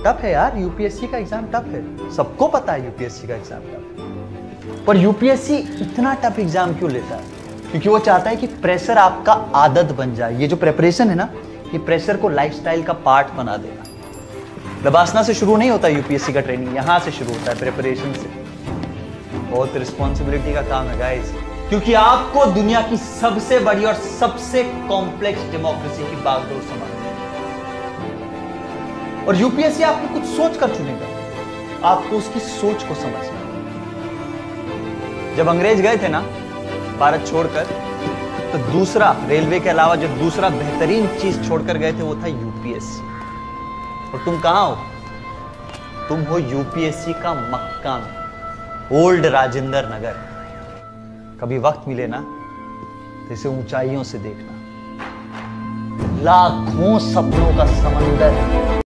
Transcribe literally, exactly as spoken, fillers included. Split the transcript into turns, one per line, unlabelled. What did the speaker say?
Tough है यार, UPSC का एग्जाम टफ है, सबको पता है यूपीएससी का एग्जाम टफ है। पर यूपीएससी इतना टफ एग्जाम क्यों लेता है? क्योंकि वो चाहता है कि प्रेशर आपका आदत बन जाए। ये जो प्रिपरेशन है ना, ये प्रेशर को लाइफस्टाइल का पार्ट बना देगा। लबासना से शुरू नहीं होता यूपीएससी का ट्रेनिंग, यहां से शुरू होता है, प्रिपरेशन से। बहुत रिस्पॉन्सिबिलिटी का काम है गाइस, क्योंकि आपको दुनिया की सबसे बड़ी और सबसे कॉम्प्लेक्स डेमोक्रेसी की बागडोर संभालनी है। और यूपीएससी आपको कुछ सोच कर चुनेगा, आपको उसकी सोच को समझना। जब अंग्रेज गए थे ना भारत छोड़कर, तो दूसरा रेलवे के अलावा जो दूसरा बेहतरीन चीज छोड़कर गए थे वो था यूपीएससी। और तुम कहां हो? तुम हो यूपीएससी का मक्का में, ओल्ड राजेंद्र नगर। कभी वक्त मिले ना तो इसे ऊंचाइयों से देखना, लाखों सपनों का समंदर है।